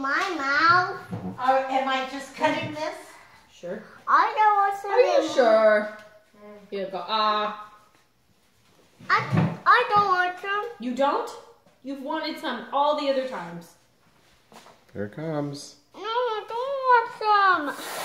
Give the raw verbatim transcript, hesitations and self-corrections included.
my mouth. Or am I just cutting this? Sure. I don't want some. Are you sure? Here you go. Ah. Uh, I, I don't want some. you don't? You've wanted some all the other times. Here it comes. No, I don't want some.